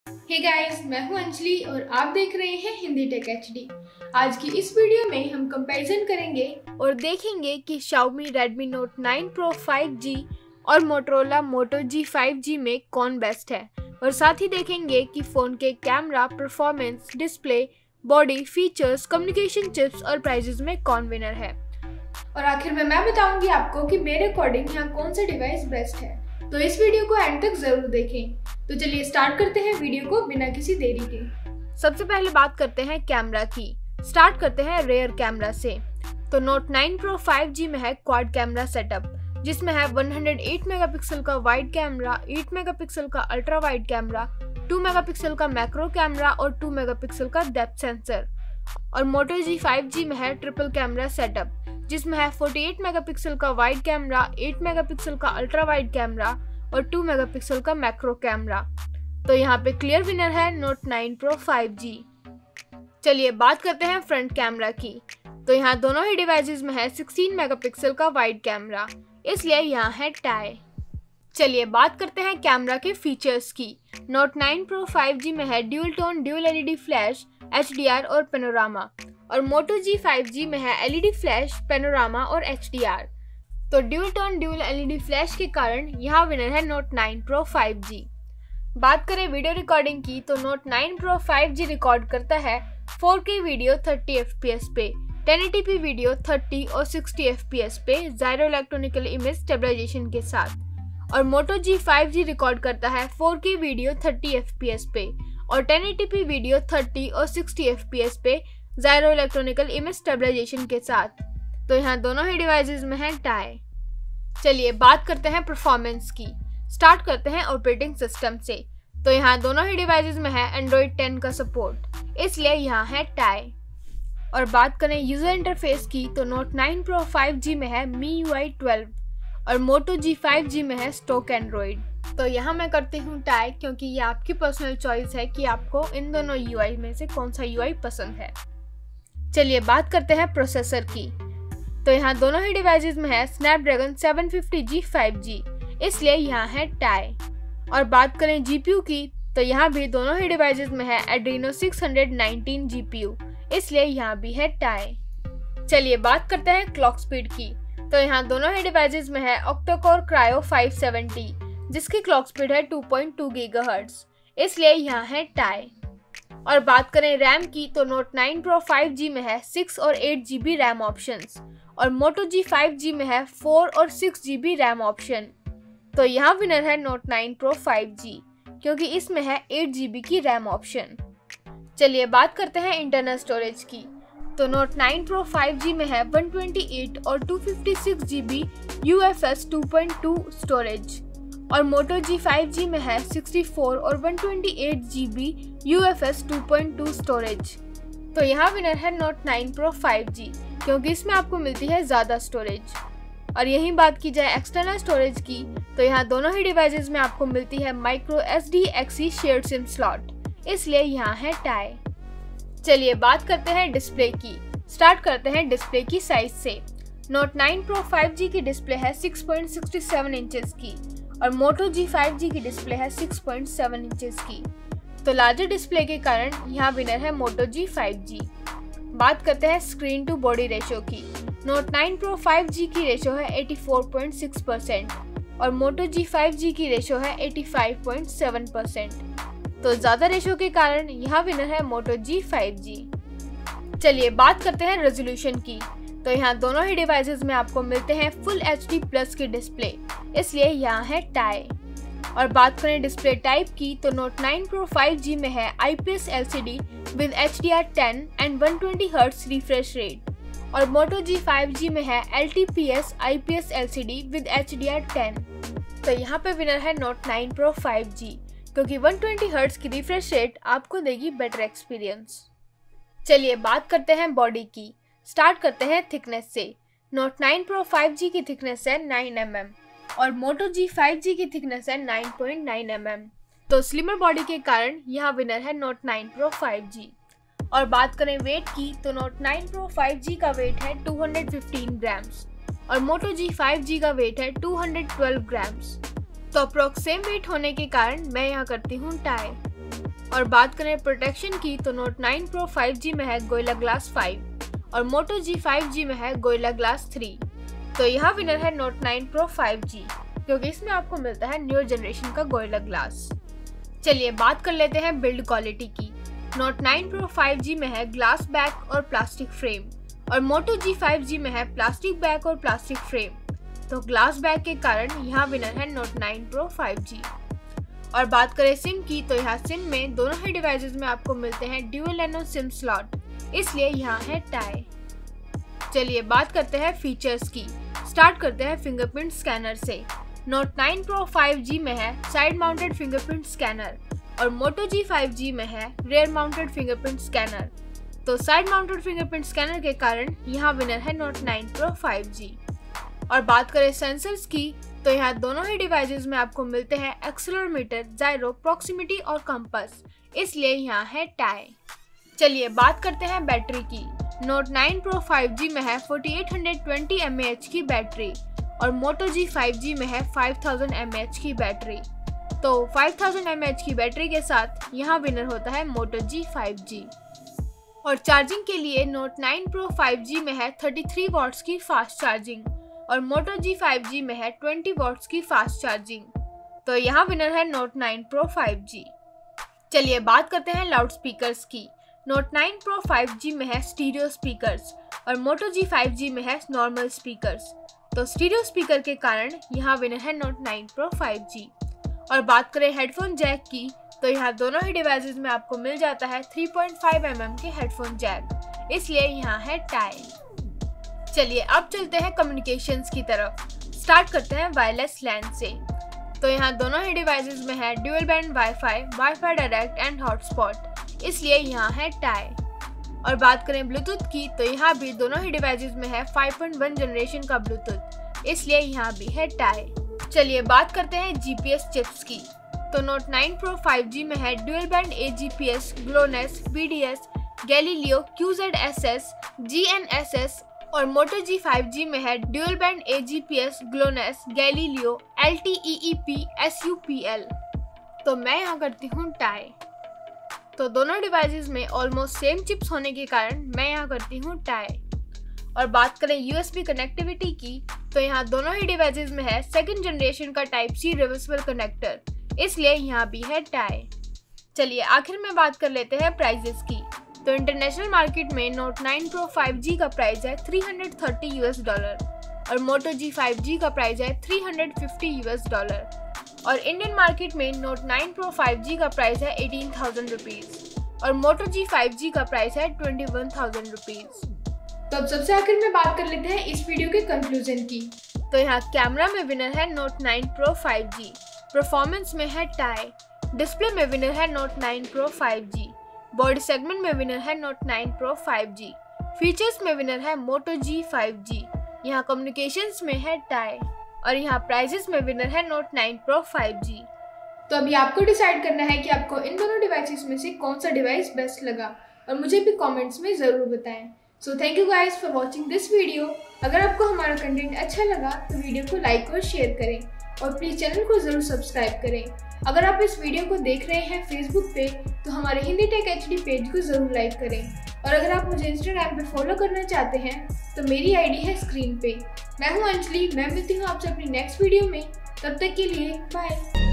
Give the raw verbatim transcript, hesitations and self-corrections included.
Hey guys, मैं हूं अंजलि और आप देख रहे हैं हिंदी टेक एचडी। आज की इस वीडियो में हम कंपैरिजन करेंगे और देखेंगे कि Xiaomi Redmi Note nine Pro five G और Motorola Moto G five G में कौन बेस्ट है, और साथ ही देखेंगे कि फ़ोन के camera, performance, display, body, features, communication chips और प्राइजेस में कौन विनर है। और आखिर में मैं बताऊंगी आपको कि मेरे अकॉर्डिंग यहाँ कौन सा डिवाइस बेस्ट है, तो इस वीडियो को एंड तक जरूर देखें। तो चलिए स्टार्ट करते हैं वीडियो को बिना किसी देरी के। सबसे पहले बात करते हैं कैमरा की। स्टार्ट करते हैं रेयर कैमरा से। तो Note nine Pro five G में है क्वाड कैमरा सेटअप, जिसमें है वन हंड्रेड एट मेगापिक्सल का वाइड कैमरा, एट मेगापिक्सल का ultra wide camera, two megapixel का मैक्रो कैमरा और टू मेगापिक्सल का डेप्थ सेंसर। और Moto जी फाइव जी में है ट्रिपल कैमरा सेटअप, जिसमें है फोर्टी एट मेगापिक्सल का वाइड कैमरा, एट मेगापिक्सल का अल्ट्रा वाइड कैमरा और टू मेगापिक्सल का मैक्रो कैमरा। तो यहाँ पे क्लियर विनर है Note nine Pro five G. चलिए बात करते हैं फ्रंट कैमरा की। तो यहाँ दोनों ही डिवाइसेस में है सिक्सटीन मेगापिक्सल का वाइड कैमरा, इसलिए यहाँ है टाई। चलिए बात करते हैं कैमरा के फीचर्स की। Note nine Pro five G में है dual tone dual LED flash, H D R और पेनोरामा, और Moto जी फाइव जी में है एलईडी फ्लैश, पेनोरामा और एच डी आर। तो dual tone dual LED flash के कारण यहाँ विनर है Note nine Pro five G. बात करें वीडियो रिकॉर्डिंग की, तो Note nine Pro five G record करता है four K video thirty F P S पे, ten eighty P video thirty और सिक्सटी एफ पी एस पे जायरो इलेक्ट्रॉनिकल इमेज स्टेबलाइजेशन के साथ। और Moto G five G record करता है four K video thirty F P S पे और ten eighty P video thirty और सिक्सटी एफ पी एस पे जायरो इलेक्ट्रॉनिकल इमेज स्टेबलाइजेशन के साथ। तो यहाँ दोनों ही डिवाइसेस में है टाई। चलिए बात करते हैं परफॉर्मेंस की। स्टार्ट करते हैं ऑपरेटिंग सिस्टम से। तो यहाँ दोनों ही डिवाइसेस में है एंड्रॉइड टेन का सपोर्ट, इसलिए यहाँ है टाई। और बात करें यूजर इंटरफेस की, तो Note nine Pro five G में है मी यू आई ट्वेल्व और Moto जी फाइव जी में है स्टॉक एंड्रॉइड। तो यहाँ मैं करती हूँ टाई, क्योंकि ये आपकी पर्सनल चॉइस है कि आपको इन दोनों यू आई में से कौन सा यू आई पसंद है। चलिए बात करते हैं प्रोसेसर की। तो यहाँ दोनों ही डिवाइसेस में है Snapdragon seven fifty G five G, इसलिए यहाँ है टाई। और बात करें जीपीयू की, तो यहाँ भी दोनों ही डिवाइसेस में है एड्रीनो सिक्स नाइनटीन जीपीयू, इसलिए यहाँ भी है टाई। चलिए बात करते हैं क्लॉक स्पीड की। तो यहाँ दोनों ही डिवाइसेस में है ऑक्टा-कोर क्रायो फाइव सेवेंटी, जिसकी क्लॉक स्पीड है टू पॉइंट टू गीगाहर्ट्ज, इसलिए यहाँ है टाई। और बात करें रैम की, तो Note nine Pro five G में है सिक्स और eight G B RAM options और Moto जी फाइव जी में है फोर और six G B RAM option. तो यहाँ विनर है Note nine Pro five G, क्योंकि इसमें है एट जी बी की रैम ऑप्शन। चलिए बात करते हैं इंटरनल स्टोरेज की। तो Note nine Pro five G में है वन ट्वेंटी एट और two fifty six G B U F S two point two storage, और Moto जी फाइव जी में है सिक्सटी फोर और one twenty eight G B U F S two point two storage. तो यहाँ winner है Note nine Pro five G, क्योंकि इसमें आपको मिलती है ज़्यादा स्टोरेज। और यही बात की जाए एक्सटर्नल स्टोरेज की, तो यहाँ दोनों ही डिवाइसेस में आपको मिलती है micro S D XC shared SIM slot, इसलिए यहाँ है टाई। चलिए बात करते हैं डिस्प्ले की। स्टार्ट करते हैं डिस्प्ले की साइज से। Note nine Pro five G की डिस्प्ले है six point six seven inches की और Moto जी फाइव जी की डिस्प्ले है सिक्स पॉइंट सेवन इंचेस की। तो लार्जर डिस्प्ले के कारण यहाँ विनर है Moto जी फाइव जी। बात करते हैं स्क्रीन टू बॉडी रेशो की। Note nine Pro five G की रेशो है eighty four point six percent और Moto जी फाइव जी की रेशो है eighty five point seven percent. तो ज़्यादा रेशो के कारण यहाँ विनर है Moto जी फाइव जी। चलिए बात करते हैं रेजोल्यूशन की। तो यहाँ दोनों ही डिवाइसेस में आपको मिलते हैं फुल एच डी प्लस की डिस्प्ले, इसलिए यहाँ है टाई। और बात करें डिस्प्ले टाइप की, तो Note nine Pro five G में है I P S L C D with H D R ten and one twenty hertz refresh rate, और Moto जी फाइव जी में है L T P S I P S L C D with H D R ten. तो यहाँ पे winner है Note nine Pro five G, क्योंकि one twenty hertz की refresh rate आपको देगी बेटर एक्सपीरियंस। चलिए बात करते हैं बॉडी की। स्टार्ट करते हैं थिकनेस से। Note nine Pro five G की थिकनेस है नाइन एम एम और Moto जी फाइव जी की थिकनेस है nine point nine M M. तो स्लिमर बॉडी के कारण यहाँ विनर है Note nine Pro five G. और बात करें वेट की, तो Note nine Pro five G का वेट है टू हंड्रेड फिफ्टीन ग्राम्स और Moto जी फाइव जी का वेट है टू हंड्रेड ट्वेल्व ग्राम्स। तो अप्रोक्स सेम वेट होने के कारण मैं यहाँ करती हूँ टाई। और बात करें प्रोटेक्शन की तो Note nine Pro five G में है गोरिल्ला ग्लास फाइव और मोटो जी फाइव जी में है गोरिल्ला ग्लास थ्री। तो यहाँ विनर है Note nine Pro five G, क्योंकि इसमें आपको मिलता है न्यू जनरेशन का गोरिल्ला ग्लास। चलिए बात कर लेते हैं बिल्ड क्वालिटी की। Note nine Pro five G में है ग्लास बैक और प्लास्टिक फ्रेम और मोटो जी फाइव जी में है प्लास्टिक बैक और प्लास्टिक फ्रेम। तो ग्लास बैक के कारण यहाँ विनर है Note nine Pro five G. और बात करें सिम की तो यहाँ सिम में दोनों ही डिवाइसेस में आपको मिलते हैं ड्यूल नैनो सिम स्लॉट, इसलिए यहाँ है टाई। चलिए बात करते हैं फीचर्स की। स्टार्ट करते हैं फिंगरप्रिंट स्कैनर से। Note nine Pro five G में है साइड माउंटेड फिंगरप्रिंट स्कैनर और मोटो जी फाइव जी में है रेयर माउंटेड फिंगरप्रिंट स्कैनर। तो साइड माउंटेड फिंगरप्रिंट स्कैनर के कारण यहाँ विनर है Note nine Pro five G. और बात करें सेंसर्स की तो यहाँ दोनों ही डिवाइसेस में आपको मिलते हैं एक्सेलेरोमीटर, जायरो, प्रॉक्सिमिटी और कंपास, इसलिए यहाँ है टाई। चलिए बात करते हैं बैटरी की। Note nine Pro five G में है forty eight twenty M A H की बैटरी और मोटो जी फाइव जी में है five thousand M A H की बैटरी। तो five thousand M A H की बैटरी के साथ यहाँ विनर होता है मोटो जी फाइव जी। और चार्जिंग के लिए Note nine Pro five G में है थर्टी थ्री वॉट्स की फास्ट चार्जिंग और मोटो जी फाइव जी में है ट्वेंटी वॉट्स की फास्ट चार्जिंग। तो यहाँ विनर है Note nine Pro five G. चलिए बात करते हैं लाउड स्पीकर्स की। Note nine Pro five G में है स्टीरियो स्पीकर्स और मोटो जी फाइव जी में है नॉर्मल स्पीकर्स। तो स्टीरियो स्पीकर के कारण यहाँ विनर है Note nine Pro five G. और बात करें हेडफोन जैक की तो यहाँ दोनों ही डिवाइसेस में आपको मिल जाता है three point five M M के हेडफोन जैक, इसलिए यहाँ है टाई। चलिए अब चलते हैं कम्युनिकेशंस की तरफ। स्टार्ट करते हैं वायरलेस लैन से। तो यहाँ दोनों ही डिवाइसेस में है dual band wifi, wifi direct and hotspot, इसलिए यहाँ है टाई। और बात करें ब्लूटूथ की तो यहाँ भी दोनों ही डिवाइसेस में है फाइव पॉइंट वन जनरेशन का ब्लूटूथ, इसलिए यहाँ भी है टाई। चलिए बात करते हैं जीपीएस चिप्स की। तो Note nine Pro five G में है dual band A G P S, GLONASS, B D S, Galileo, Q Z S S, G N S S और मोटो जी फाइव जी में है dual band A G P S, GLONASS, Galileo, L T E E P, S U P L. तो मैं यहाँ करती हूँ tie. तो दोनों डिवाइसेस में ऑलमोस्ट सेम चिप्स होने के कारण मैं यहाँ करती हूँ टाई। और बात करें यूएसबी कनेक्टिविटी की तो यहाँ दोनों ही डिवाइसेस में है सेकंड जनरेशन का टाइप सी रिवर्सिबल कनेक्टर, इसलिए यहाँ भी है टाई। चलिए आखिर में बात कर लेते हैं प्राइजेस की। तो इंटरनेशनल मार्केट में Note nine Pro five G का प्राइस है three hundred thirty US dollar और मोटो जी फाइव जी का प्राइस है three hundred fifty US dollar. और इंडियन मार्केट में Note nine Pro five G का प्राइस है एटीन थाउजेंड रुपीज और मोटो जी फाइव जी का प्राइस है ट्वेंटी वन थाउजेंड रुपीज। तो अब सबसे आखिर में बात कर लेते हैं इस वीडियो के कंक्लूजन की। तो यहाँ कैमरा में विनर है Note nine Pro five G, performance में है टाई, डिस्प्ले में विनर है Note nine Pro five G, body segment में विनर है Note nine Pro five G, features में विनर है मोटो जी फाइव जी, यहाँ कम्युनिकेशंस में है टाई और यहाँ प्राइसेस में विनर है Note nine Pro five G. तो अभी आपको डिसाइड करना है कि आपको इन दोनों डिवाइसेस में से कौन सा डिवाइस बेस्ट लगा और मुझे भी कमेंट्स में ज़रूर बताएं। So thank you guys for watching this video. अगर आपको हमारा कंटेंट अच्छा लगा तो वीडियो को लाइक और शेयर करें और प्लीज़ चैनल को ज़रूर सब्सक्राइब करें। अगर आप इस वीडियो को देख रहे हैं फेसबुक पे तो हमारे हिंदी टेक एचडी पेज को ज़रूर लाइक करें और अगर आप मुझे इंस्टाग्राम पे फॉलो करना चाहते हैं तो मेरी आईडी है स्क्रीन पे। मैं हूँ अंजलि, मैं मिलती हूँ आपसे अपनी नेक्स्ट वीडियो में। तब तक के लिए बाय।